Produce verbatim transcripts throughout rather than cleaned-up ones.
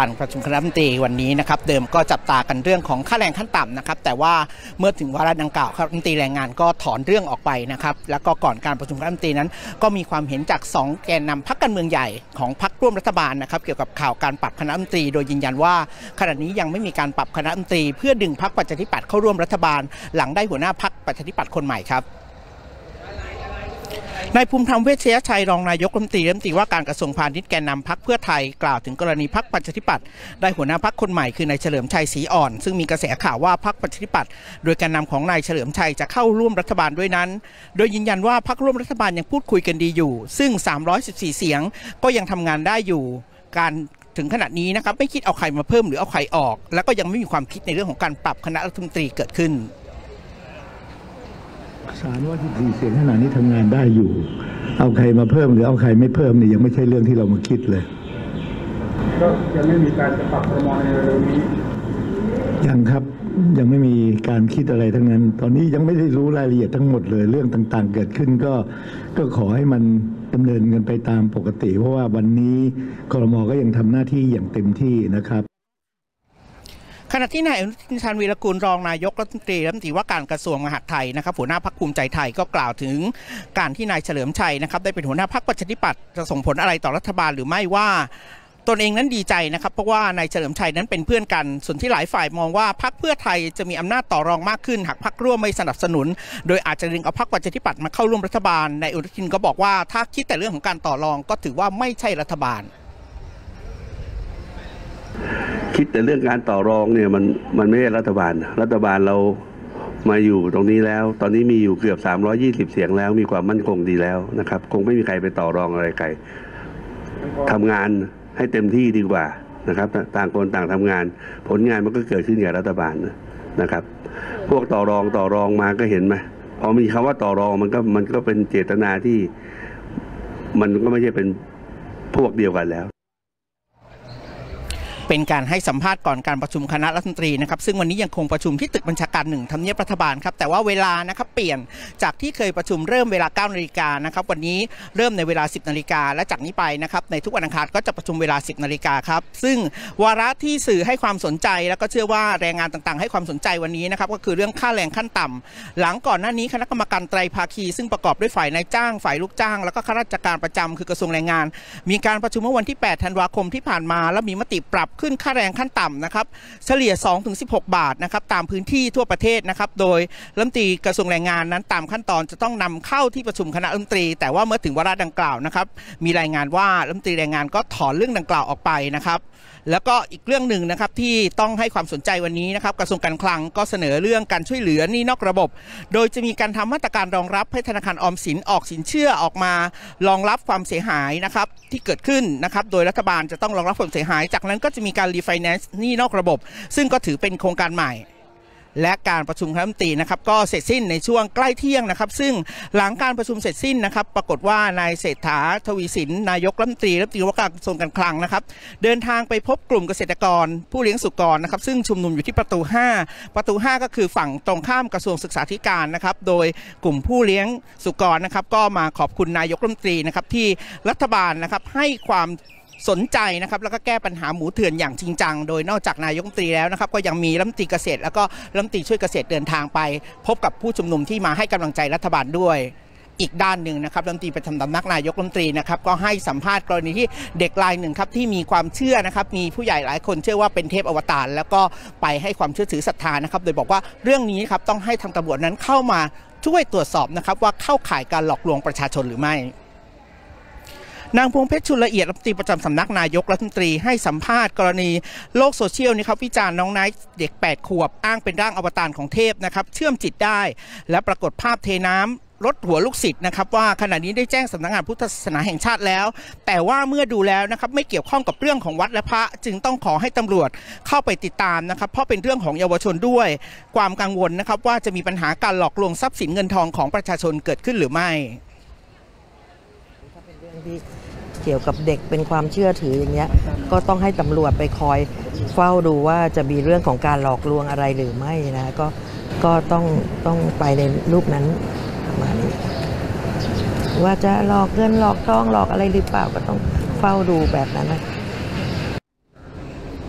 การประชุมคณะรัฐมนตรีวันนี้นะครับเดิมก็จับตากันเรื่องของค่าแรงขั้นต่ำนะครับแต่ว่าเมื่อถึงวาระดังกล่าวรัฐมนตรีแรงงานก็ถอนเรื่องออกไปนะครับแล้วก็ก่อนการประชุมคณะรัฐมนตรีนั้นก็มีความเห็นจากสองแกนนำพรรคการเมืองใหญ่ของพรรคร่วมรัฐบาลนะครับเกี่ยวกับข่าวการปรับคณะรัฐมนตรีโดยยืนยันว่าขณะนี้ยังไม่มีการปรับคณะรัฐมนตรีเพื่อดึงพรรคประชาธิปัตย์เข้าร่วมรัฐบาลหลังได้หัวหน้าพรรคประชาธิปัตย์คนใหม่ครับนายภูมิธรรมเวชยชัยรองนายกรัฐมนตรีรัฐมนตรีว่าการกระทรวงพาณิชย์แกนนำพรรคเพื่อไทยกล่าวถึงกรณีพรรคประชาธิปัตย์ได้หัวหน้าพรรคคนใหม่คือนายเฉลิมชัยศรีอ่อนซึ่งมีกระแสข่าวว่าพรรคประชาธิปัตย์โดยแกนนำของนายเฉลิมชัยจะเข้าร่วมรัฐบาลด้วยนั้นโดยยืนยันว่าพรรคร่วมรัฐบาลยังพูดคุยกันดีอยู่ซึ่งสามร้อยสิบสี่เสียงก็ยังทำงานได้อยู่การถึงขณะนี้นะครับไม่คิดเอาใครมาเพิ่มหรือเอาใครออกแล้วก็ยังไม่มีความคิดในเรื่องของการปรับคณะรัฐมนตรีเกิดขึ้นสามร้อยสิบสี่เสียงขนาดนี้ทำงานได้อยู่เอาใครมาเพิ่มหรือเอาใครไม่เพิ่มเนี่ยยังไม่ใช่เรื่องที่เรามาคิดเลยก็ยังไม่มีการจะปรับครม.ในเร็วนี้ยังครับยังไม่มีการคิดอะไรทั้งนั้นตอนนี้ยังไม่ได้รู้รายละเอียดทั้งหมดเลยเรื่องต่างๆเกิดขึ้นก็ก็ขอให้มันดำเนินกันไปตามปกติเพราะว่าวันนี้ครม.ก็ยังทำหน้าที่อย่างเต็มที่นะครับขณะที่นายอนุทิน ชาญวีรกูลรองนายกรัฐมนตรีรัฐมนตรีว่าการกระทรวงมหาดไทยนะครับหัวหน้าพรรคภูมิใจไทยก็กล่าวถึงการที่นายเฉลิมชัยนะครับได้เป็นหัวหน้าพรรคประชาธิปัตย์จะส่งผลอะไรต่อรัฐบาลหรือไม่ว่าตนเองนั้นดีใจนะครับเพราะว่านายเฉลิมชัยนั้นเป็นเพื่อนกันส่วนที่หลายฝ่ายมองว่าพรรคเพื่อไทยจะมีอำนาจต่อรองมากขึ้นหากพรรคร่วมไม่สนับสนุนโดยอาจจะดึงเอาพรรคประชาธิปัตย์มาเข้าร่วมรัฐบาลนายอนุทินก็บอกว่าถ้าคิดแต่เรื่องของการต่อรองก็ถือว่าไม่ใช่รัฐบาลคิดแต่เรื่องการต่อรองเนี่ยมันมันไม่ใช่รัฐบาลรัฐบาลเรามาอยู่ตรงนี้แล้วตอนนี้มีอยู่เกือบสามร้อยยี่สิบเสียงแล้วมีความมั่นคงดีแล้วนะครับคงไม่มีใครไปต่อรองอะไรใครทำงานให้เต็มที่ดีกว่านะครับต่างคนต่างทำงานผลงานมันก็เกิดขึ้นกับรัฐบาลนะครับพวกต่อรองต่อรองมาก็เห็นไหมพอมีคำว่าต่อรองมันก็มันก็เป็นเจตนาที่มันก็ไม่ใช่เป็นพวกเดียวกันแล้วเป็นการให้สัมภาษณ์ก่อนการประชุมคณะรัฐมนตรีนะครับซึ่งวันนี้ยังคงประชุมที่ตึกบัญชาการหนึ่งทำเนียบรัฐบาลครับแต่ว่าเวลานะครับเปลี่ยนจากที่เคยประชุมเริ่มเวลาเก้านาฬิกานะครับวันนี้เริ่มในเวลาสิบนาฬิกาและจากนี้ไปนะครับในทุกวันอังคารก็จะประชุมเวลาสิบนาฬิกาครับซึ่งวาระที่สื่อให้ความสนใจแล้วก็เชื่อว่าแรงงานต่างๆให้ความสนใจวันนี้นะครับก็คือเรื่องค่าแรงขั้นต่ำหลังก่อนหน้านี้คณะกรรมการไตรภาคีซึ่งประกอบด้วยฝ่ายนายจ้างฝ่ายลูกจ้างแล้วก็ข้าราชการประจำคือกระทรวงแรงงานมีการประชุมเมื่อวันที่แปดธันวาคมที่ผ่านมาและมีมติปรับขึ้นค่าแรงขั้นต่ำนะครับเฉลี่ย สองถึงสิบหก บาทนะครับตามพื้นที่ทั่วประเทศนะครับโดยรัฐมนตรีกระทรวงแรงงานนั้นตามขั้นตอนจะต้องนำเข้าที่ประชุมคณะรัฐมนตรีแต่ว่าเมื่อถึงวาระดังกล่าวนะครับมีรายงานว่ารัฐมนตรีแรงงานก็ถอนเรื่องดังกล่าวออกไปนะครับแล้วก็อีกเรื่องหนึ่งนะครับที่ต้องให้ความสนใจวันนี้นะครับกระทรวงการคลังก็เสนอเรื่องการช่วยเหลือหนี้นอกระบบโดยจะมีการทำมาตรการรองรับให้ธนาคารออมสินออกสินเชื่อออกมารองรับความเสียหายนะครับที่เกิดขึ้นนะครับโดยรัฐบาลจะต้องรองรับความเสียหายจากนั้นก็จะมีการรีไฟแนนซ์หนี้นอกระบบซึ่งก็ถือเป็นโครงการใหม่และการประชุมคณะรัฐมนตรีนะครับก็เสร็จสิ้นในช่วงใกล้เที่ยงนะครับซึ่งหลังการประชุมเสร็จสิ้นนะครับปรากฏว่านายเศรษฐาทวีสินนายกรัฐมนตรีรัฐมนตรีว่าการกระทรวงการคลังนะครับเดินทางไปพบกลุ่มเกษตรกรผู้เลี้ยงสุกรนะครับซึ่งชุมนุมอยู่ที่ประตูห้าประตูห้าก็คือฝั่งตรงข้ามกระทรวงศึกษาธิการนะครับโดยกลุ่มผู้เลี้ยงสุกรนะครับก็มาขอบคุณนายกรัฐมนตรีนะครับที่รัฐบาลนะครับให้ความสนใจนะครับแล้วก็แก้ปัญหาหมูเถื่อนอย่างจริงจังโดยนอกจากนายกรัฐมนตรีแล้วนะครับก็ยังมีรัฐมนตรีเกษตรแล้วก็รัฐมนตรีช่วยเกษตรเดินทางไปพบกับผู้ชุมนุมที่มาให้กำลังใจรัฐบาลด้วยอีกด้านหนึ่งนะครับรัฐมนตรีประจำสำนักนายกรัฐมนตรีนะครับก็ให้สัมภาษณ์กรณีที่เด็กรายหนึ่งครับที่มีความเชื่อนะครับมีผู้ใหญ่หลายคนเชื่อว่าเป็นเทพอวตารแล้วก็ไปให้ความเชื่อถือศรัทธานะครับโดยบอกว่าเรื่องนี้ครับต้องให้ทางตำรวจนั้นเข้ามาช่วยตรวจสอบนะครับว่าเข้าข่ายการหลอกลวงประชาชนหรือไม่นางพวงเพชรชุลละเอียดรัฐมนตรีประจำสำนักนายกรัฐมนตรีให้สัมภาษณ์กรณีโลกโซเชียลนี่ครับวิจารณ์น้องไนท์เด็กแปดขวบอ้างเป็นร่างอวตารของเทพนะครับเชื่อมจิตได้และปรากฏภาพเทน้ำรถหัวลูกศิษย์นะครับว่าขณะนี้ได้แจ้งสำนักงานพุทธศาสนาแห่งชาติแล้วแต่ว่าเมื่อดูแล้วนะครับไม่เกี่ยวข้องกับเรื่องของวัดและพระจึงต้องขอให้ตำรวจเข้าไปติดตามนะครับเพราะเป็นเรื่องของเยาวชนด้วยความกังวลนะครับว่าจะมีปัญหาการหลอกลวงทรัพย์สินเงินทองของประชาชนเกิดขึ้นหรือไม่ถ้าเป็นเรื่องที่เกี่ยวกับเด็กเป็นความเชื่อถืออย่างเงี้ยก็ต้องให้ตำรวจไปคอยเฝ้าดูว่าจะมีเรื่องของการหลอกลวงอะไรหรือไม่นะก็ก็ต้องต้องไปในรูปนั้นประมาณนี้ว่าจะหลอกเงินหลอกทองหลอกอะไรหรือเปล่าก็ต้องเฝ้าดูแบบนั้นนะ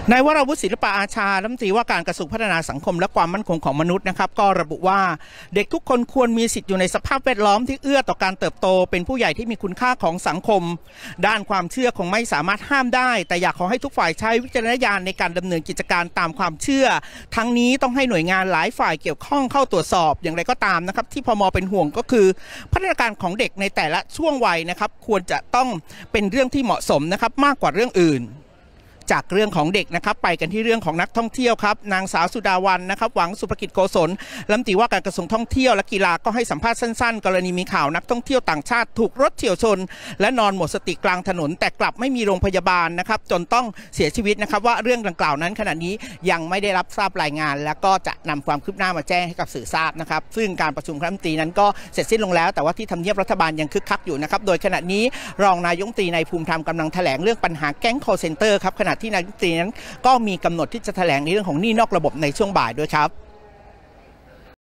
นายวราวุฒิศิลปะอาชารัฐมนตรีว่าการกระทรวงพัฒนาสังคมและความมั่นคงของมนุษย์นะครับก็ระบุว่าเด็กทุกคนควรมีสิทธิ์อยู่ในสภาพแวดล้อมที่เอื้อต่อการเติบโตเป็นผู้ใหญ่ที่มีคุณค่าของสังคมด้านความเชื่อคงไม่สามารถห้ามได้แต่อยากขอให้ทุกฝ่ายใช้วิจารณญาณในการดำเนินกิจการตามความเชื่อทั้งนี้ต้องให้หน่วยงานหลายฝ่ายเกี่ยวข้องเข้าตรวจสอบอย่างไรก็ตามนะครับที่พม.เป็นห่วงก็คือพัฒนาการของเด็กในแต่ละช่วงวัยนะครับควรจะต้องเป็นเรื่องที่เหมาะสมนะครับมากกว่าเรื่องอื่นจากเรื่องของเด็กนะครับไปกันที่เรื่องของนักท่องเที่ยวครับนางสาวสุดาวัลย์นะครับหวังสุภกิจโกศลรัฐมนตรีว่าการกระทรวงท่องเที่ยวและกีฬาก็ให้สัมภาษณ์สั้นๆกรณีมีข่าวนักท่องเที่ยวต่างชาติถูกรถเฉี่ยวชนและนอนหมดสติกลางถนนแต่กลับไม่มีโรงพยาบาลนะครับจนต้องเสียชีวิตนะครับว่าเรื่องดังกล่าวนั้นขณะนี้ยังไม่ได้รับทราบรายงานและก็จะนำความคืบหน้ามาแจ้งให้กับสื่อทราบนะครับซึ่งการประชุมคณะรัฐมนตรีนั้นก็เสร็จสิ้นลงแล้วแต่ว่าที่ทำเนียบรัฐบาลยังคึกคักอยู่นะครับโดยขณะนี้รองนายกรัฐมนตรีในภูมิธรรมกำลังแถลงเรื่องปัญหาแก๊ง call center ครับขณะที่นายกรัฐมนตรีนั้นก็มีกำหนดที่จะแถลงในเรื่องของหนี้นอกระบบในช่วงบ่ายด้วยครับ